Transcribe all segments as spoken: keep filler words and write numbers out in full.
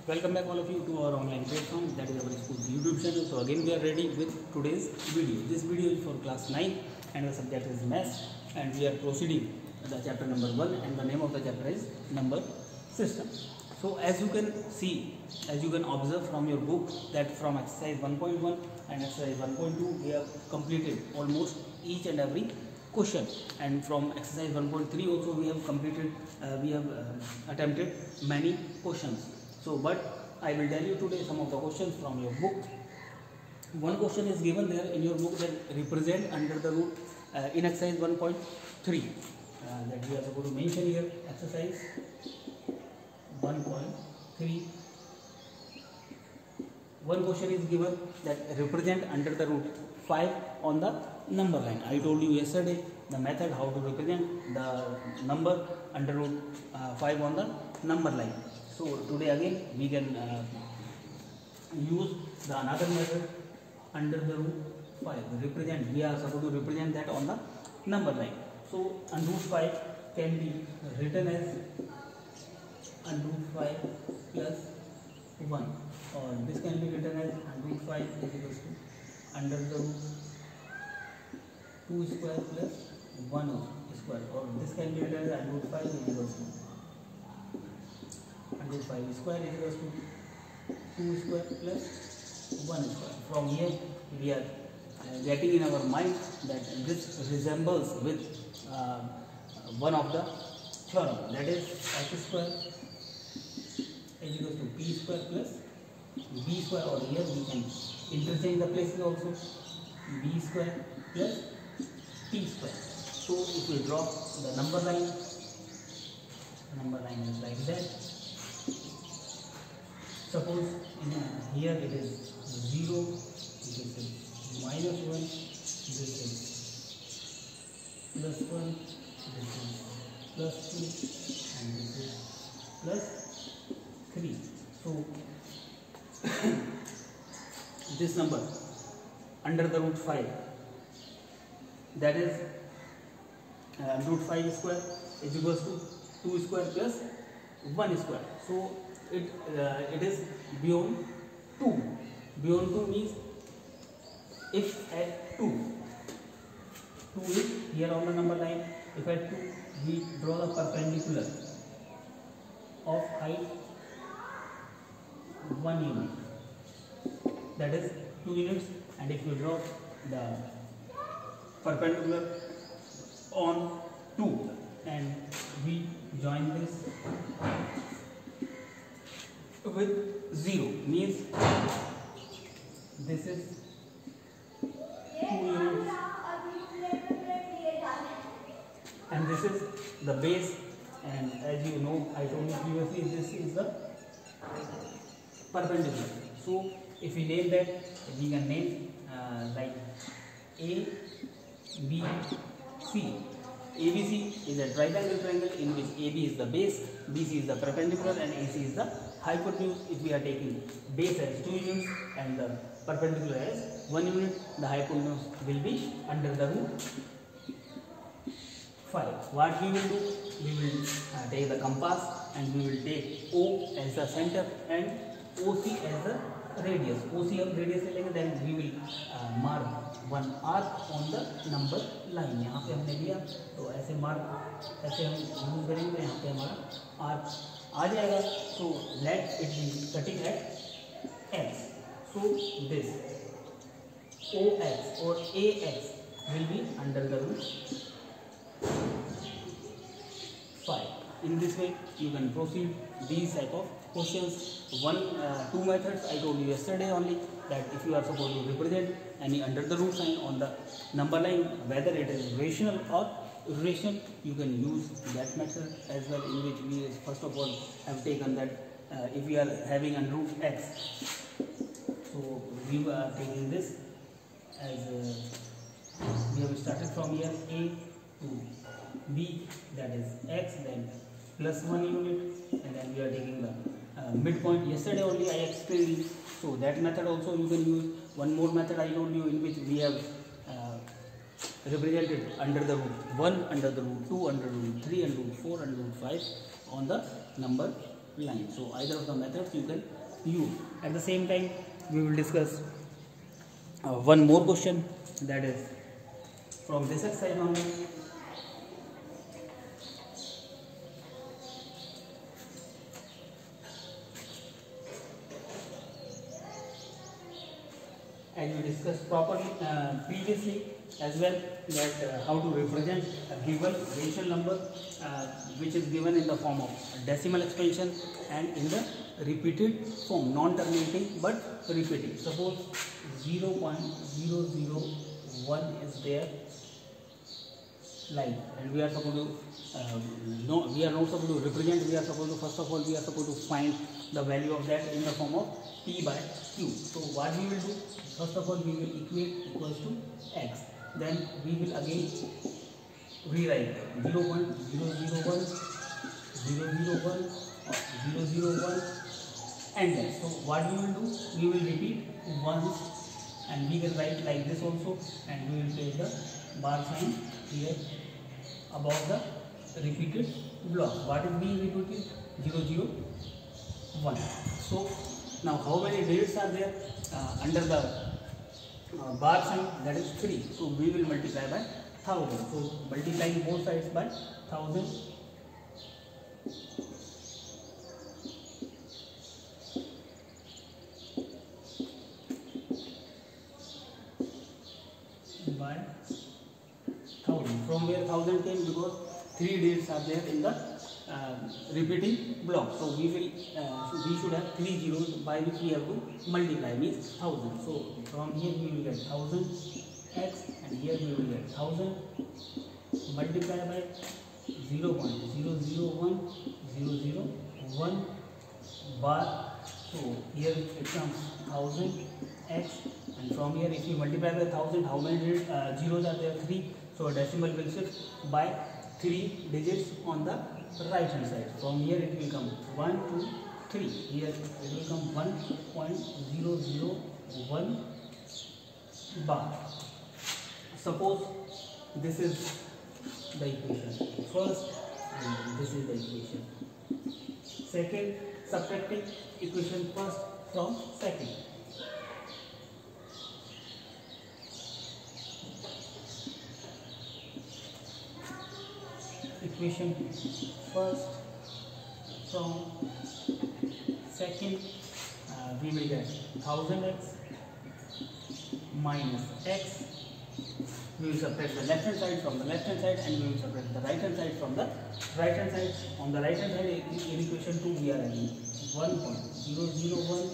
Welcome back all of you to our online platform, that is our school's YouTube channel. So again we are ready with today's video. This video is for class nine and the subject is maths, and we are proceeding the chapter number one, and the name of the chapter is number system. So as you can see, as you can observe from your book, that from exercise one point one and exercise one point two we have completed almost each and every question, and from exercise one point three also we have completed uh, we have uh, attempted many questions. So but I will tell you today some of the questions from your book. One question is given there in your book that represent under the root uh, in exercise one point three uh, that we are supposed to mention here. Exercise one point three, one question is given that represent under the root five on the number line. I told you yesterday the method how to represent the number under root uh, five on the number line. So today again we can uh, use the another method under the root five. Represent, we are supposed to represent that on the number line. So under root five can be written as under root five plus one, or this can be written as under root five is equal to under the root two square plus one square, or this can be written as under root five is equal to under root five square is equal to two square plus one square. From here we are uh, getting in our mind that this resembles with uh, one of the theorem, that is x square is equal to p square plus b square, or here we can interchange the places also, b square plus p square. So if we draw the number line, the number line is like that. Suppose in here it is zero, this is minus one, this is plus one, this is plus two, and this is plus three. So this number under the root five, that is uh, root five square is equal to two square plus one square. So it uh, it is beyond two. Beyond two means if at two, two is here on the number line. If at two we draw the perpendicular of height one unit, that is two units, and if we draw the perpendicular on two and we join this with zero, means this is two units and this is the base, and as you know, I told you previously, this is the perpendicular. So if we name that, we can name uh, like A B C. A B C is a triangle triangle in which A B is the base, B C is the perpendicular, and A C is the hypotenuse. If we are taking base as two units and the perpendicular as one unit, the hypotenuse will be under the root five. What we will do? We will uh, take the compass and we will take O as the center and O C as the radius. O C of radius लेंगे, then we will uh, mark one arc on the number line. यहाँ पे हमने लिया तो ऐसे mark, ऐसे हम use करेंगे तो यहाँ पे हमारा arc आ जाएगा. So let it be cutting at x. So this O X or A X will be under the root five. In this way you can proceed these type of questions. One uh, two methods I told you yesterday only, that if you are supposed to represent any under the root sign on the number line, whether it is rational or irrational, you can use that method as well, in which we first of all have taken that uh, if we are having under root x, so we are taking this as uh, we have started from here A to B, that is x, then plus one unit, and then we are taking the uh, midpoint. Yesterday only I explained, so that method also you can use. One more method I told you, in which we have uh, represented under the root one, under the root two, under root three, under root four, under root five on the number line. So either of the methods you can u. At the same time, we will discuss uh, one more question, that is from this exercise only. As we discussed properly uh, previously as well, that uh, how to represent a given rational number uh, which is given in the form of decimal expansion and in the repeated form, non-terminating but repeating. Suppose zero point zero zero one is there, like, and we are supposed to uh, no we are not supposed to represent, we are supposed to first of all we are supposed to find the value of that in the form of p by q. So what we will do, first of all we will equate equals to x, then we will again rewrite zero point zero zero one, zero zero one, zero zero one, and then so what we will do, we will repeat once, and we will write like this also, and we will take the bar sign here above the repeated block. What is being repeated? zero zero one. So now how many digits are there uh, under the uh, bar sign? That is three. So we will multiply by thousand. So multiplying both sides by thousand. By thousand. From where thousand came? Because three digits are there in the uh, repeating block. So we will uh, we should have three zeros by which we have to multiply, means thousand. So from here we will get thousand x, and here we will get thousand multiply by zero point zero zero one zero zero one bar. So here it comes thousand x, and from here if you multiply by thousand, how many uh, zeros are there? Three. So a decimal will shift by three digits on the right hand side. From here it will come one, two, three. Here it will come one point zero zero one bar. Suppose this is the equation first, and this is the equation second, subtracting equation first from second. Equation first from second, uh, we will get one thousand x minus x. We will subtract the left hand side from the left hand side, and we will subtract the right hand side from the right hand side. On the right hand side in equation two we are having one point zero zero one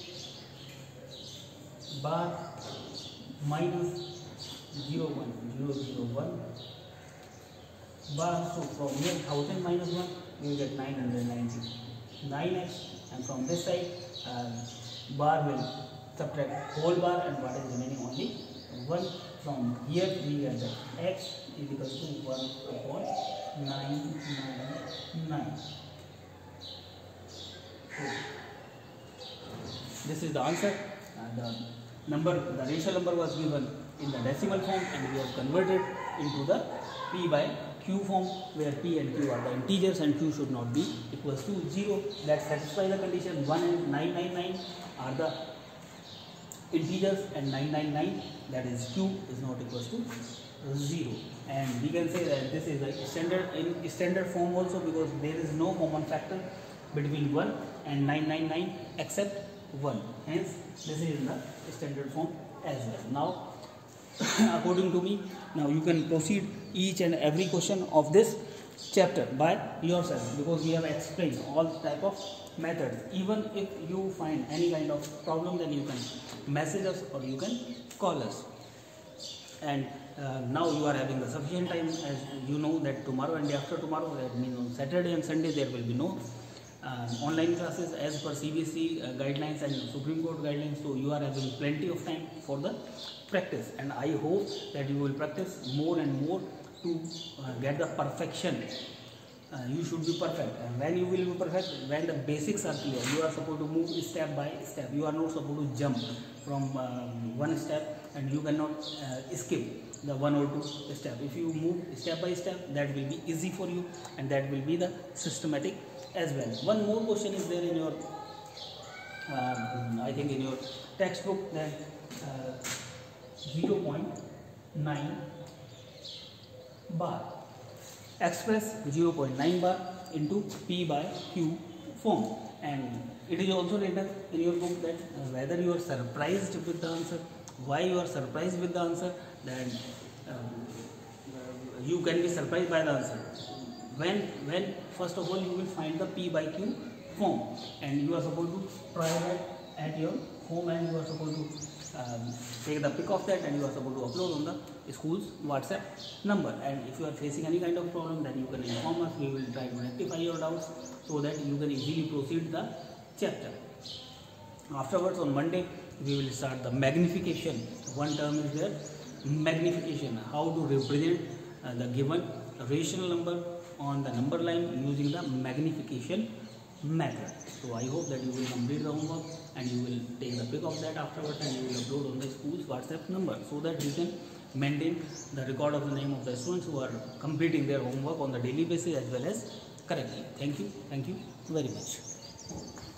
bar minus zero point zero zero one bar. So from here one thousand minus one, we will get nine hundred ninety-nine x, and from this side uh, bar will subtract whole bar, and what is remaining only one. From here we get that x is equal to one upon nine nine nine. So this is the answer. Uh, the number, the rational number was given in the decimal form, and we have converted into the p by q form, where p and q are the integers and q should not be equals to zero. That satisfies the condition. one and nine nine nine are the integers, and nine nine nine, that is q, is not equals to zero. And we can say that this is a standard in standard form also, because there is no common factor between one and nine nine nine except one. Hence this is in the standard form as well. Now according to me, now you can proceed each and every question of this chapter by yourself, because we have explained all type of methods. Even if you find any kind of problem, then you can message us or you can call us. And uh, now you are having the sufficient time, as you know that tomorrow and day after tomorrow, that means on Saturday and Sunday there will be no uh, online classes as per C B S E uh, guidelines and Supreme Court guidelines. So you are having plenty of time for the practice, and I hope that you will practice more and more to uh, get the perfection. Uh, you should be perfect, and when you will be perfect, when the basics are clear, you are supposed to move step by step. You are not supposed to jump from uh, one step, and you cannot uh, skip the one or two step. If you move step by step, that will be easy for you, and that will be the systematic as well. One more question is there in your um, I think in your textbook that uh, zero point nine bar. Express zero point nine bar into P by Q form, and it is also written in your book that uh, whether you are surprised with the answer, why you are surprised with the answer, then um, uh, you can be surprised by the answer. When, when first of all you will find the P by Q form, and you are supposed to try that at your home, and you are supposed to um, take the pic of that, and you are supposed to upload on the school's WhatsApp number. And if you are facing any kind of problem, then you can inform us. We will try to rectify your doubts so that you can easily proceed the chapter. Afterwards, on Monday, we will start the magnification. One term is there, magnification, how to represent uh, the given rational number on the number line using the magnification method. So I hope that you will complete the homework, and you will take the pic of that afterwards, and you will upload on the school's WhatsApp number so that we can maintain the record of the name of the students who are completing their homework on the daily basis as well as correctly. Thank you. Thank you very much.